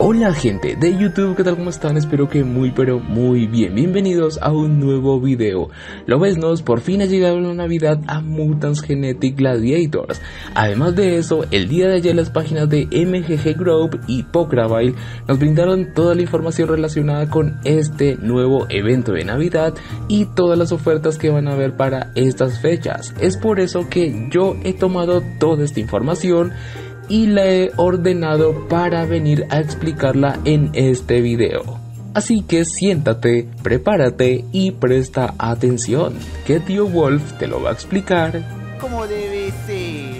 Hola gente de YouTube, ¿qué tal? ¿Cómo están? Espero que muy pero muy bien. Bienvenidos a un nuevo video. Lo ves, ¿no? Por fin ha llegado la Navidad a Mutants Genetic Gladiators. Además de eso, el día de ayer las páginas de MGG Group y Pokraville nos brindaron toda la información relacionada con este nuevo evento de Navidad y todas las ofertas que van a haber para estas fechas. Es por eso que yo he tomado toda esta información y la he ordenado para venir a explicarla en este video. Así que siéntate, prepárate y presta atención, que Tío Wolf te lo va a explicar como debe ser.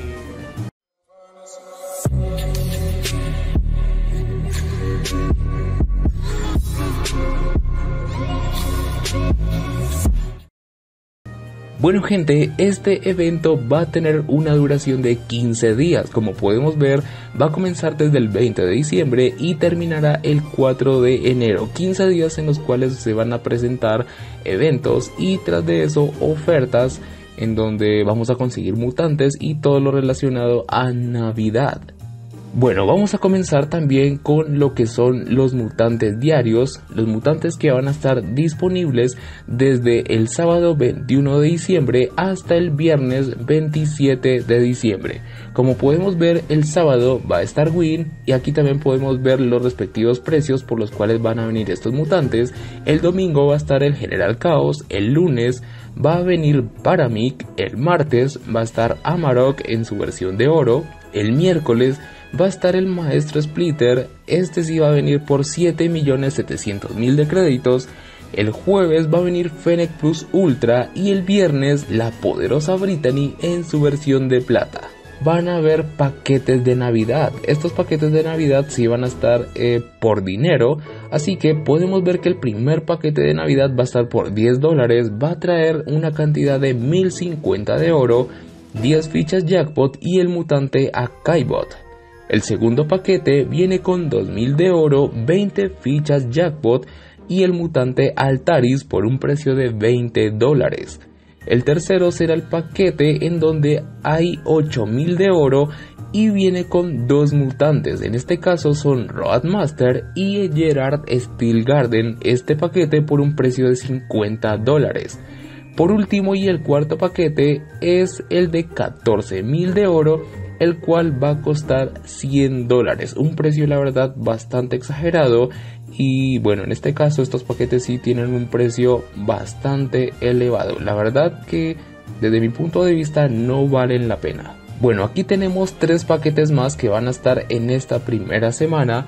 Bueno gente, este evento va a tener una duración de 15 días, como podemos ver va a comenzar desde el 20 de diciembre y terminará el 4 de enero, 15 días en los cuales se van a presentar eventos y tras de eso ofertas en donde vamos a conseguir mutantes y todo lo relacionado a Navidad. Bueno, vamos a comenzar también con lo que son los mutantes diarios, los mutantes que van a estar disponibles desde el sábado 21 de diciembre hasta el viernes 27 de diciembre. Como podemos ver, el sábado va a estar Win y aquí también podemos ver los respectivos precios por los cuales van a venir estos mutantes. El domingo va a estar el General Chaos, el lunes va a venir Paramic, el martes va a estar Amarok en su versión de oro, el miércoles va a estar el Maestro Splitter, este sí va a venir por 7.700.000 de créditos, el jueves va a venir Fennec Plus Ultra y el viernes la poderosa Brittany en su versión de plata. Van a haber paquetes de Navidad, estos paquetes de Navidad sí van a estar por dinero, así que podemos ver que el primer paquete de Navidad va a estar por $10, va a traer una cantidad de 1050 de oro, 10 fichas Jackpot y el mutante Akaibot. El segundo paquete viene con 2000 de oro, 20 fichas Jackpot y el mutante Altaris por un precio de $20. El tercero será el paquete en donde hay 8000 de oro y viene con dos mutantes, en este caso son Roadmaster y Gerard Steelgarden, este paquete por un precio de $50. Por último y el cuarto paquete es el de 14000 de oro, el cual va a costar $100, un precio la verdad bastante exagerado y bueno, en este caso estos paquetes sí tienen un precio bastante elevado, la verdad que desde mi punto de vista no valen la pena. Bueno, aquí tenemos tres paquetes más que van a estar en esta primera semana.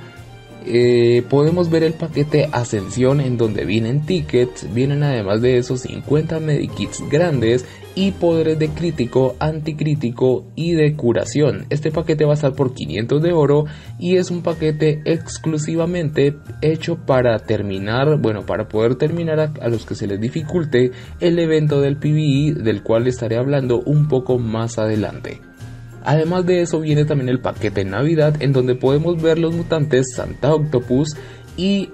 Podemos ver el paquete Ascensión en donde vienen tickets, vienen además de esos 50 medikits grandes y poderes de crítico, anticrítico y de curación. Este paquete va a estar por 500 de oro y es un paquete exclusivamente hecho para terminar, bueno, para poder terminar a los que se les dificulte el evento del PvE, del cual estaré hablando un poco más adelante. Además de eso viene también el paquete Navidad en donde podemos ver los mutantes Santa Octopus y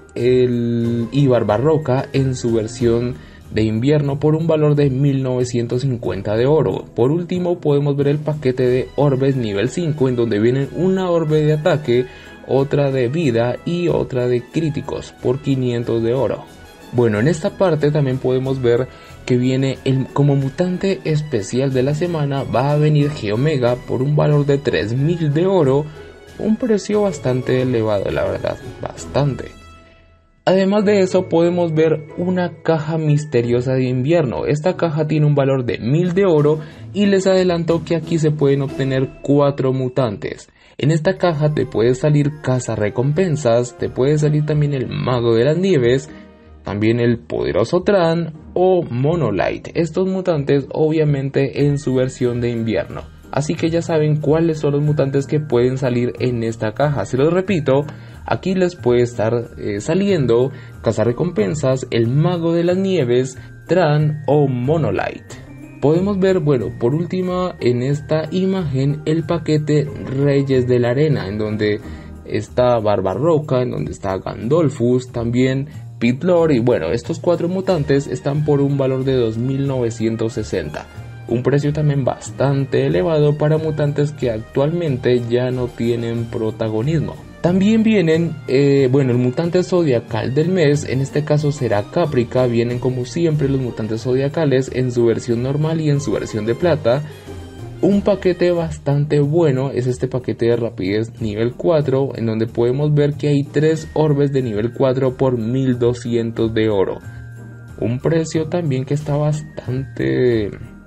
Barbarroca en su versión de invierno por un valor de 1950 de oro. Por último podemos ver el paquete de orbes nivel 5 en donde vienen una orbe de ataque, otra de vida y otra de críticos por 500 de oro. Bueno, en esta parte también podemos ver que viene como mutante especial de la semana va a venir Geomega por un valor de 3000 de oro, un precio bastante elevado la verdad, bastante. Además de eso podemos ver una caja misteriosa de invierno, esta caja tiene un valor de 1000 de oro y les adelanto que aquí se pueden obtener 4 mutantes. En esta caja te puede salir cazarrecompensas, te puede salir también el Mago de las Nieves, también el poderoso Tran o Monolite, estos mutantes obviamente en su versión de invierno. Así que ya saben cuáles son los mutantes que pueden salir en esta caja. Se los repito, aquí les puede estar saliendo cazarrecompensas, el Mago de las Nieves, Tran o Monolite. Podemos ver, bueno, por última en esta imagen el paquete Reyes de la Arena, en donde está Barbarroca, en donde está Gandolfus, también Pit Lord y bueno, estos 4 mutantes están por un valor de 2960. Un precio también bastante elevado para mutantes que actualmente ya no tienen protagonismo. También vienen, el mutante zodiacal del mes, en este caso será Caprica. Vienen como siempre los mutantes zodiacales en su versión normal y en su versión de plata. Un paquete bastante bueno es este paquete de rapidez nivel 4, en donde podemos ver que hay 3 orbes de nivel 4 por 1200 de oro. Un precio también que está bastante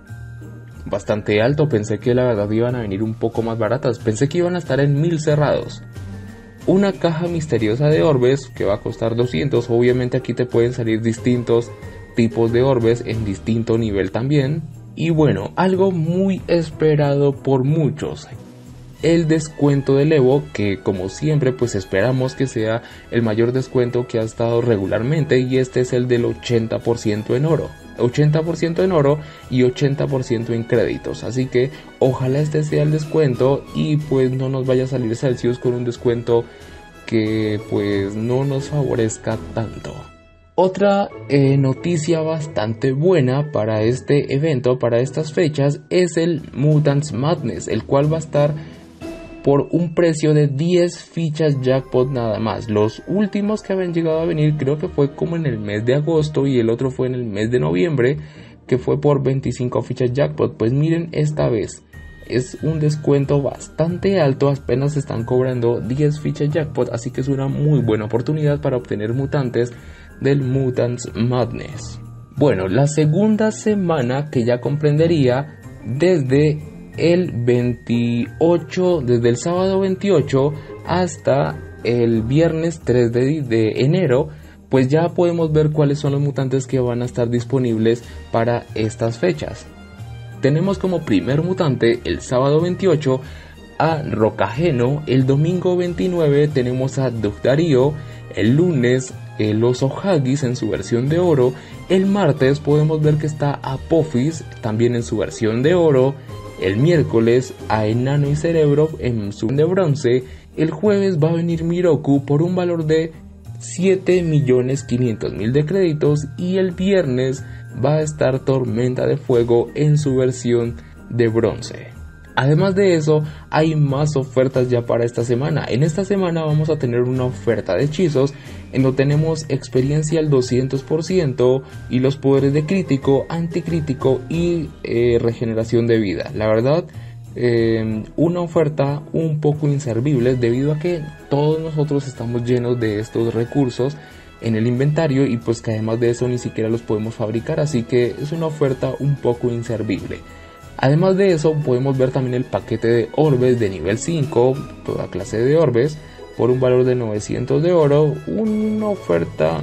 alto. Pensé que la verdad iban a venir un poco más baratas, pensé que iban a estar en 1000 cerrados. Una caja misteriosa de orbes que va a costar 200. Obviamente aquí te pueden salir distintos tipos de orbes en distinto nivel también. Y bueno, algo muy esperado por muchos, el descuento del Evo, que como siempre pues esperamos que sea el mayor descuento que ha estado regularmente, y este es el del 80% en oro. 80% en oro y 80% en créditos, así que ojalá este sea el descuento y pues no nos vaya a salir Celsius con un descuento que pues no nos favorezca tanto. Otra noticia bastante buena para este evento, para estas fechas, es el Mutants Madness, el cual va a estar por un precio de 10 fichas jackpot nada más. Los últimos que habían llegado a venir creo que fue como en el mes de agosto y el otro fue en el mes de noviembre, que fue por 25 fichas jackpot. Pues miren, esta vez es un descuento bastante alto, apenas están cobrando 10 fichas jackpot, así que es una muy buena oportunidad para obtener mutantes del Mutants Madness. Bueno, la segunda semana, que ya comprendería desde el 28, desde el sábado 28 hasta el viernes 3 de enero, pues ya podemos ver cuáles son los mutantes que van a estar disponibles para estas fechas. Tenemos como primer mutante el sábado 28 a Rocageno, el domingo 29 tenemos a Dugdario, el lunes el oso Haggis en su versión de oro, el martes podemos ver que está Apophis también en su versión de oro, el miércoles a Enano y Cerebro en su de bronce, el jueves va a venir Miroku por un valor de 7.500.000 de créditos y el viernes va a estar Tormenta de Fuego en su versión de bronce. Además de eso, hay más ofertas ya para esta semana. En esta semana vamos a tener una oferta de hechizos en donde tenemos experiencia al 200% y los poderes de crítico, anticrítico y regeneración de vida. La verdad, una oferta un poco inservible debido a que todos nosotros estamos llenos de estos recursos en el inventario y pues que además de eso ni siquiera los podemos fabricar, así que es una oferta un poco inservible. Además de eso podemos ver también el paquete de orbes de nivel 5, toda clase de orbes, por un valor de 900 de oro, una oferta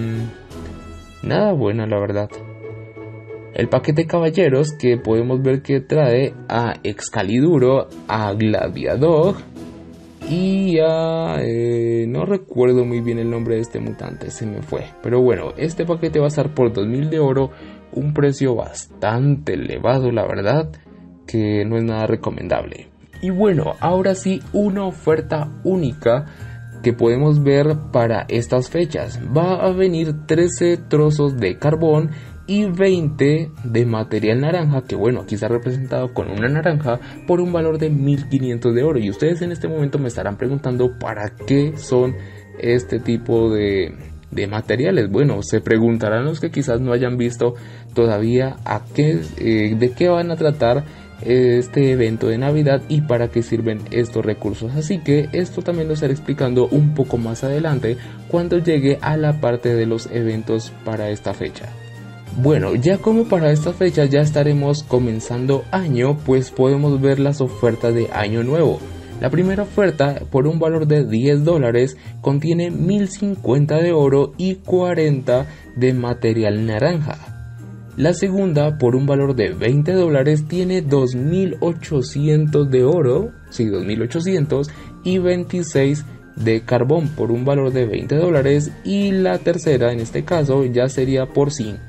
nada buena la verdad. El paquete caballeros, que podemos ver que trae a Excaliburo, a Gladiador y a... no recuerdo muy bien el nombre de este mutante, se me fue. Pero bueno, este paquete va a estar por 2000 de oro, un precio bastante elevado la verdad, que no es nada recomendable. Y bueno, ahora sí, una oferta única que podemos ver para estas fechas. Va a venir 13 trozos de carbón y 20 de material naranja, que bueno, aquí está representado con una naranja por un valor de 1500 de oro. Y ustedes en este momento me estarán preguntando para qué son este tipo de materiales. Bueno, se preguntarán los que quizás no hayan visto todavía de qué van a tratar este evento de Navidad y para qué sirven estos recursos, así que esto también lo estaré explicando un poco más adelante cuando llegue a la parte de los eventos para esta fecha. Bueno, ya como para esta fecha ya estaremos comenzando año, pues podemos ver las ofertas de año nuevo. La primera oferta, por un valor de $10, contiene 1050 de oro y 40 de material naranja. La segunda, por un valor de $20, tiene 2800 de oro, sí, 2800 y 26 de carbón por un valor de $20. Y la tercera, en este caso, ya sería por $50,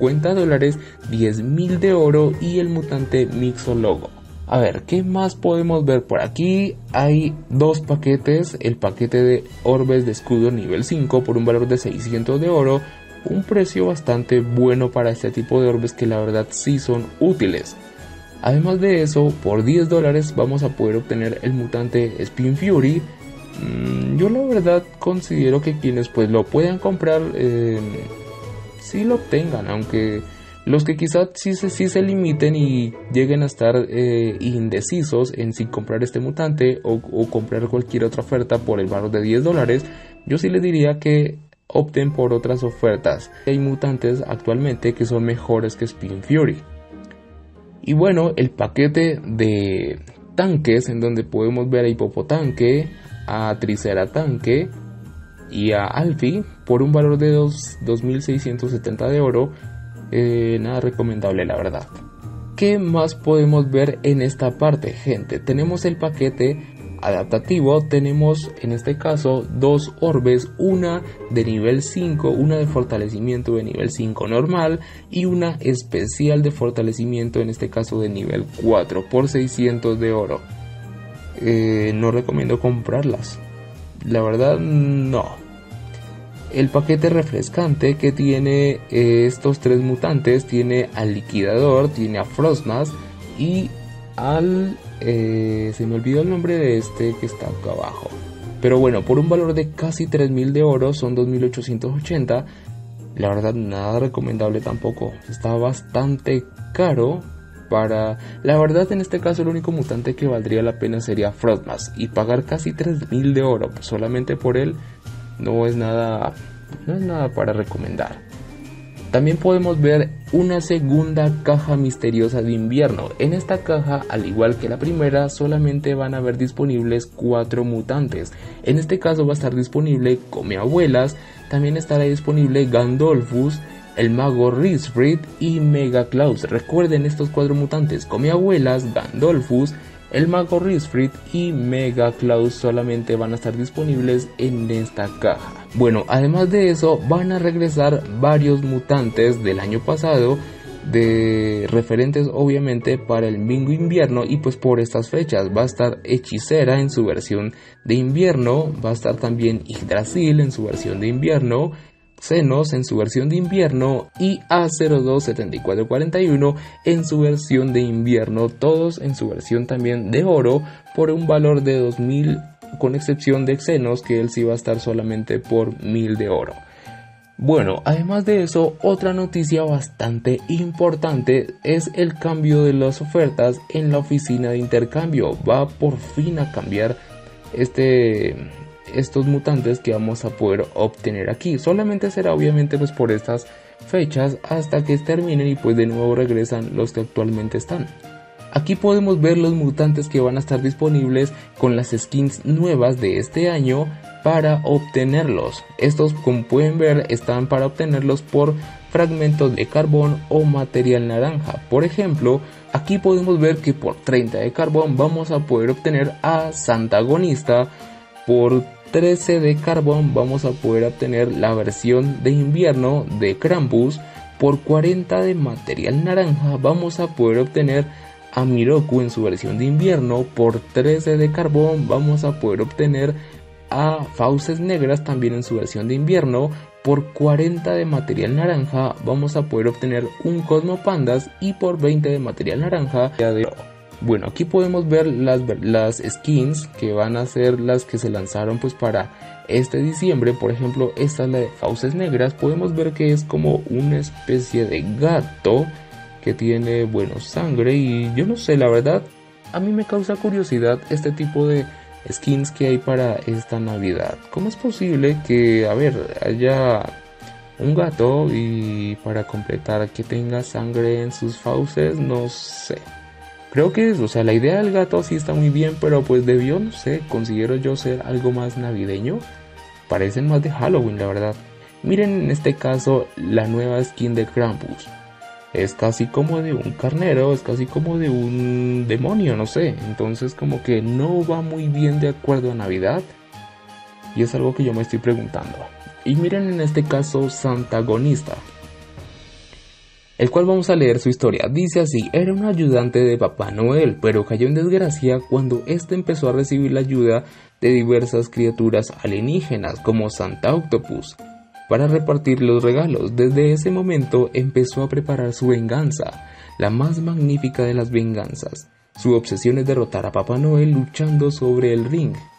10.000 de oro y el mutante Mixologo. A ver, ¿qué más podemos ver por aquí? Hay dos paquetes, el paquete de orbes de escudo nivel 5 por un valor de 600 de oro, un precio bastante bueno para este tipo de orbes que la verdad sí son útiles. Además de eso, por $10 vamos a poder obtener el mutante Spin Fury, Yo la verdad considero que quienes pues lo puedan comprar sí lo obtengan, aunque los que quizás sí se limiten y lleguen a estar indecisos en si comprar este mutante o comprar cualquier otra oferta por el valor de $10, yo sí les diría que opten por otras ofertas. Hay mutantes actualmente que son mejores que Spin Fury. Y bueno, el paquete de tanques en donde podemos ver a Hipopotanque, a Triceratanque y a Alfie por un valor de 2.670 de oro, nada recomendable la verdad. ¿Qué más podemos ver en esta parte, gente? Tenemos el paquete adaptativo, tenemos en este caso dos orbes, una de nivel 5, una de fortalecimiento de nivel 5 normal y una especial de fortalecimiento, en este caso de nivel 4 por 600 de oro. No recomiendo comprarlas, la verdad no. El paquete refrescante que tiene estos tres mutantes tiene al Liquidador, tiene a Frostmas y al... se me olvidó el nombre de este que está acá abajo. Pero bueno, por un valor de casi 3.000 de oro, son 2.880. La verdad nada recomendable tampoco. Está bastante caro para... La verdad en este caso el único mutante que valdría la pena sería Frostmas. Y pagar casi 3.000 de oro pues, solamente por él no es nada para recomendar. También podemos ver una segunda caja misteriosa de invierno. En esta caja, al igual que la primera, solamente van a haber disponibles 4 mutantes. En este caso va a estar disponible Comeabuelas, también estará disponible Gandolfus, el mago Rizfrid y Megaclaus. Recuerden estos 4 mutantes: Comeabuelas, Gandolfus, el mago Rizfrid y Megaclaus solamente van a estar disponibles en esta caja. Bueno, además de eso van a regresar varios mutantes del año pasado, de referentes obviamente para el Bingo invierno, y pues por estas fechas va a estar Hechicera en su versión de invierno, va a estar también Yggdrasil en su versión de invierno, Xenos en su versión de invierno y A027441 en su versión de invierno, todos en su versión también de oro por un valor de 2.000, con excepción de Xenos, que él sí va a estar solamente por 1.000 de oro. Bueno, además de eso, otra noticia bastante importante es el cambio de las ofertas en la oficina de intercambio. Va por fin a cambiar estos mutantes que vamos a poder obtener aquí. Solamente será obviamente pues por estas fechas hasta que terminen y pues de nuevo regresan los que actualmente están. Aquí podemos ver los mutantes que van a estar disponibles con las skins nuevas de este año para obtenerlos. Estos, como pueden ver, están para obtenerlos por fragmentos de carbón o material naranja. Por ejemplo, aquí podemos ver que por 30 de carbón vamos a poder obtener a Santagonista. Por 13 de carbón vamos a poder obtener la versión de invierno de Krampus. Por 40 de material naranja vamos a poder obtener a Miroku en su versión de invierno. Por 13 de carbón vamos a poder obtener a Fauces Negras también en su versión de invierno. Por 40 de material naranja vamos a poder obtener un Cosmo Pandas y por 20 de material naranja de... Bueno, aquí podemos ver las skins que van a ser las que se lanzaron pues para este diciembre. Por ejemplo, esta es la de Fauces Negras. Podemos ver que es como una especie de gato que tiene, bueno, sangre, y yo no sé, la verdad a mí me causa curiosidad este tipo de skins que hay para esta Navidad. ¿Cómo es posible que, a ver, haya un gato y para completar que tenga sangre en sus fauces? No sé. Creo que o sea, la idea del gato sí está muy bien, pero pues debió, no sé, considero yo ser algo más navideño. Parecen más de Halloween, la verdad. Miren en este caso la nueva skin de Krampus. Es casi como de un carnero, es casi como de un demonio, no sé. Entonces como que no va muy bien de acuerdo a Navidad. Y es algo que yo me estoy preguntando. Y miren en este caso Santagonista, el cual vamos a leer su historia. Dice así: era un ayudante de Papá Noel, pero cayó en desgracia cuando éste empezó a recibir la ayuda de diversas criaturas alienígenas como Santa Octopus para repartir los regalos. Desde ese momento empezó a preparar su venganza, la más magnífica de las venganzas. Su obsesión es derrotar a Papá Noel luchando sobre el ring.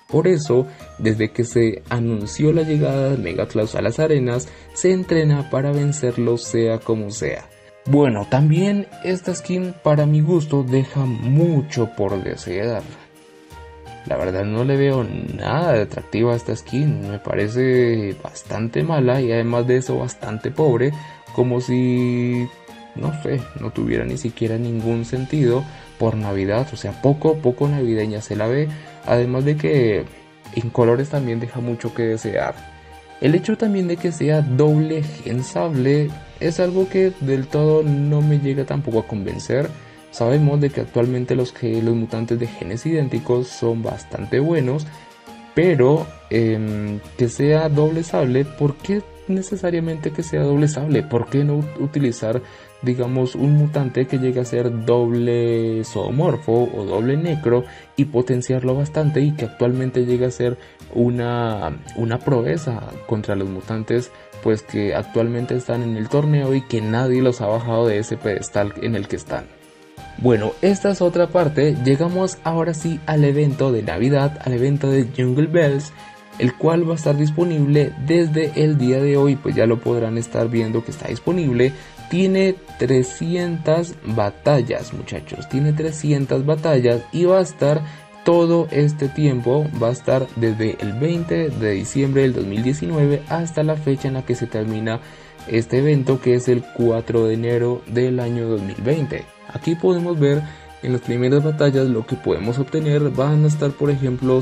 Por eso, desde que se anunció la llegada de Megaclaus a las arenas, se entrena para vencerlo sea como sea. Bueno, también esta skin para mi gusto deja mucho por desear. La verdad no le veo nada de atractivo a esta skin, me parece bastante mala y además de eso bastante pobre, como si, no sé, no tuviera ni siquiera ningún sentido por Navidad, o sea, poco navideña se la ve, además de que en colores también deja mucho que desear. El hecho también de que sea doble gen sable es algo que del todo no me llega tampoco a convencer. Sabemos de que actualmente los mutantes de genes idénticos son bastante buenos, pero que sea doble sable, ¿por qué necesariamente que sea doble sable? ¿Por qué no utilizar, digamos, un mutante que llegue a ser doble zoomorfo o doble necro y potenciarlo bastante y que actualmente llegue a ser una proeza contra los mutantes pues que actualmente están en el torneo y que nadie los ha bajado de ese pedestal en el que están? Bueno, esta es otra parte. Llegamos ahora sí al evento de Navidad, al evento de Jungle Bells, el cual va a estar disponible desde el día de hoy, pues ya lo podrán estar viendo que está disponible. Tiene 300 batallas, muchachos, tiene 300 batallas y va a estar todo este tiempo, va a estar desde el 20 de diciembre del 2019 hasta la fecha en la que se termina este evento, que es el 4 de enero del año 2020. Aquí podemos ver en las primeras batallas lo que podemos obtener. Van a estar, por ejemplo,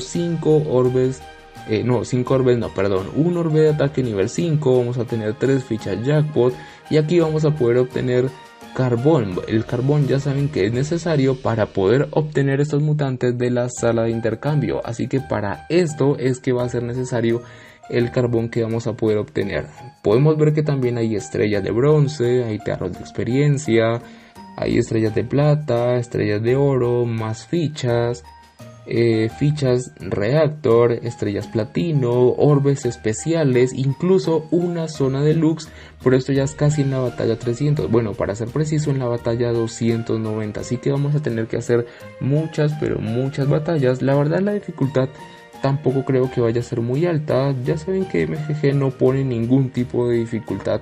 1 orbe de ataque nivel 5, vamos a tener 3 fichas jackpot y aquí vamos a poder obtener carbón. El carbón ya saben que es necesario para poder obtener estos mutantes de la sala de intercambio, así que para esto es que va a ser necesario el carbón que vamos a poder obtener. Podemos ver que también hay estrellas de bronce, hay tarros de experiencia, hay estrellas de plata, estrellas de oro, más fichas, fichas reactor, estrellas platino, orbes especiales, incluso una zona deluxe, pero esto ya es casi en la batalla 300, bueno, para ser preciso en la batalla 290, así que vamos a tener que hacer muchas, pero muchas batallas. La verdad la dificultad tampoco creo que vaya a ser muy alta, ya saben que MGG no pone ningún tipo de dificultad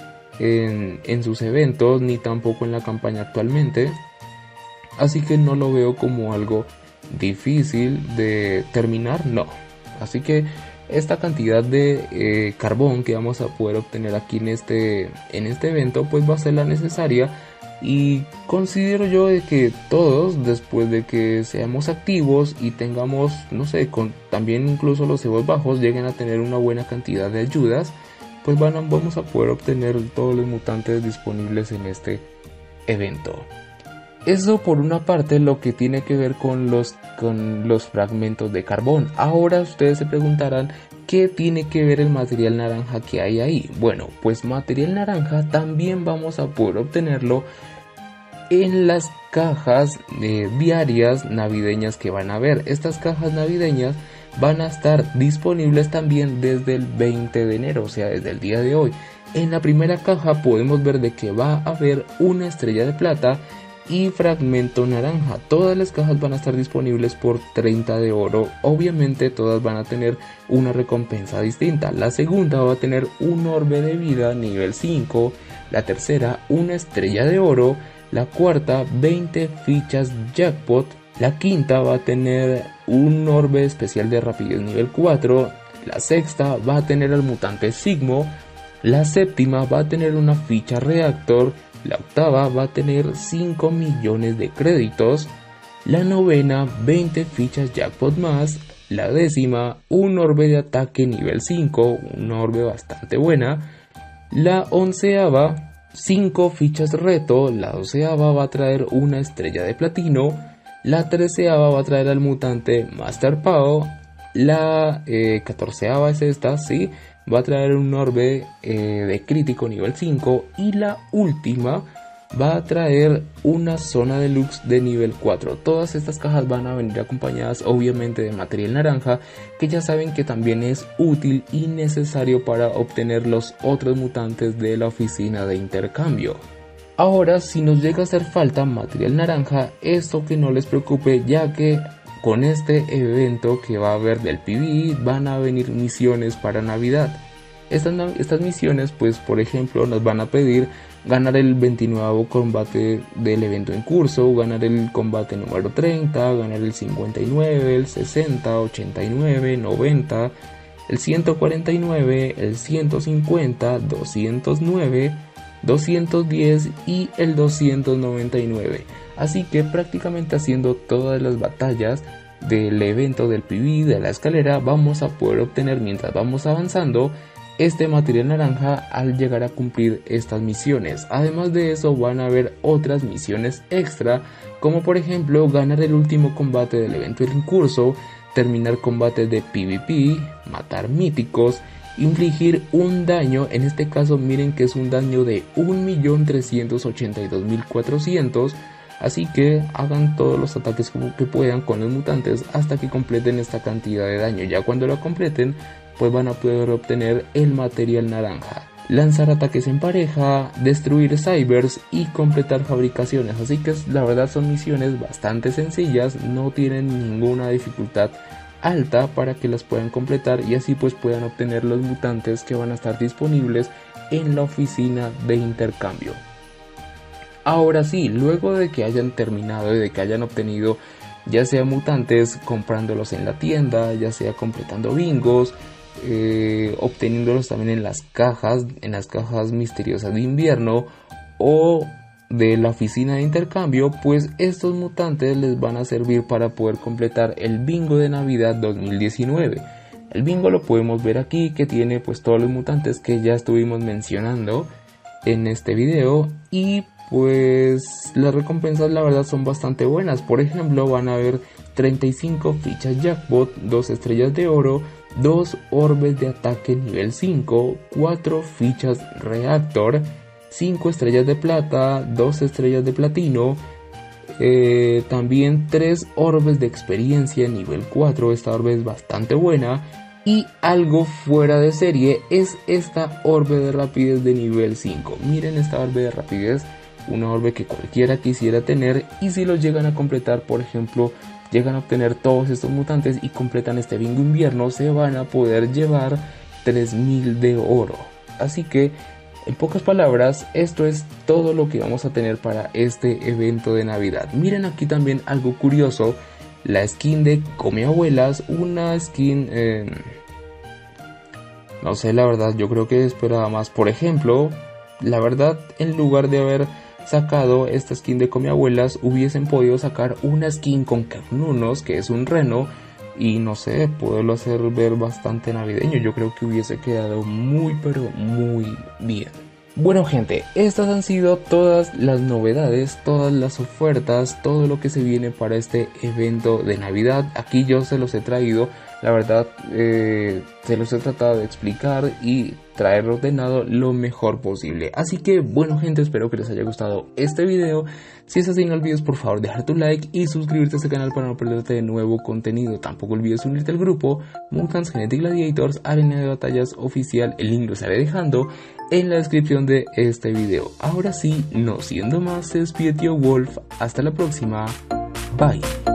en sus eventos ni tampoco en la campaña actualmente, así que no lo veo como algo difícil de terminar, no. Así que esta cantidad de carbón que vamos a poder obtener aquí en este evento pues va a ser la necesaria, y considero yo de que todos, después de que seamos activos y tengamos, no sé, también incluso los egos bajos lleguen a tener una buena cantidad de ayudas, pues vamos a poder obtener todos los mutantes disponibles en este evento. Eso por una parte lo que tiene que ver con los fragmentos de carbón. Ahora ustedes se preguntarán qué tiene que ver el material naranja que hay ahí. Bueno, pues material naranja también vamos a poder obtenerlo en las cajas diarias navideñas que van a ver. Estas cajas navideñas van a estar disponibles también desde el 20 de enero, o sea, desde el día de hoy. En la primera caja podemos ver de que va a haber una estrella de plata y fragmento naranja. Todas las cajas van a estar disponibles por 30 de oro. Obviamente todas van a tener una recompensa distinta. La segunda va a tener un orbe de vida nivel 5, la tercera una estrella de oro, la cuarta 20 fichas jackpot, la quinta va a tener un orbe especial de rapidez nivel 4, la sexta va a tener al mutante Sigmo, la séptima va a tener una ficha reactor, la octava va a tener 5 millones de créditos, la novena 20 fichas jackpot más, la décima un orbe de ataque nivel 5, una orbe bastante buena, la onceava 5 fichas reto, la doceava va a traer una estrella de platino, la treceava va a traer al mutante Master Pao, la 14ava es esta, sí, va a traer un orbe de crítico nivel 5 y la última va a traer una zona deluxe de nivel 4. Todas estas cajas van a venir acompañadas obviamente de material naranja, que ya saben que también es útil y necesario para obtener los otros mutantes de la oficina de intercambio. Ahora, si nos llega a hacer falta material naranja, esto que no les preocupe, ya que con este evento que va a haber del PvE van a venir misiones para Navidad. Estas misiones, pues por ejemplo, nos van a pedir ganar el 29º combate del evento en curso, ganar el combate número 30, ganar el 59, el 60, 89, 90, el 149, el 150, 209, 210 y el 299. Así que prácticamente haciendo todas las batallas del evento del PvE de la escalera vamos a poder obtener, mientras vamos avanzando, este material naranja al llegar a cumplir estas misiones. Además de eso van a haber otras misiones extra, como por ejemplo ganar el último combate del evento en curso, terminar combates de PvP, matar míticos, infligir un daño, en este caso miren que es un daño de 1.382.400, así que hagan todos los ataques como que puedan con los mutantes hasta que completen esta cantidad de daño. Ya cuando lo completen, pues van a poder obtener el material naranja, lanzar ataques en pareja, destruir cybers y completar fabricaciones. Así que la verdad son misiones bastante sencillas, no tienen ninguna dificultad alta para que las puedan completar y así pues puedan obtener los mutantes que van a estar disponibles en la oficina de intercambio. Ahora sí, luego de que hayan terminado y de que hayan obtenido ya sea mutantes comprándolos en la tienda, ya sea completando bingos, obteniéndolos también en las cajas misteriosas de invierno o de la oficina de intercambio, pues estos mutantes les van a servir para poder completar el bingo de Navidad 2019. El bingo lo podemos ver aquí, que tiene pues todos los mutantes que ya estuvimos mencionando en este video, y pues las recompensas la verdad son bastante buenas. Por ejemplo, van a haber 35 fichas jackpot, 2 estrellas de oro, 2 orbes de ataque nivel 5, 4 fichas reactor, 5 estrellas de plata, 2 estrellas de platino, también 3 orbes de experiencia nivel 4, esta orbe es bastante buena, y algo fuera de serie es esta orbe de rapidez de nivel 5. Miren esta orbe de rapidez, una orbe que cualquiera quisiera tener, y si lo llegan a completar, por ejemplo, llegan a obtener todos estos mutantes y completan este bingo invierno, se van a poder llevar 3000 de oro. Así que en pocas palabras, esto es todo lo que vamos a tener para este evento de Navidad. Miren aquí también algo curioso, la skin de Come Abuelas, una skin, no sé, la verdad, yo creo que esperaba más. Por ejemplo, la verdad, en lugar de haber sacado esta skin de Come Abuelas, hubiesen podido sacar una skin con Carnunos, que es un reno, y no sé, poderlo hacer ver bastante navideño. Yo creo que hubiese quedado muy pero muy bien. Bueno gente, estas han sido todas las novedades, todas las ofertas, todo lo que se viene para este evento de Navidad. Aquí yo se los he traído, la verdad, se los he tratado de explicar y traer ordenado lo mejor posible. Así que bueno gente, espero que les haya gustado este video. Si es así, no olvides por favor dejar tu like y suscribirte a este canal para no perderte de nuevo contenido. Tampoco olvides unirte al grupo Mutants Genetic Gladiators Arena de Batallas Oficial. El link lo estaré dejando en la descripción de este video. Ahora sí, no siendo más, se despide Tío Wolf. Hasta la próxima. Bye.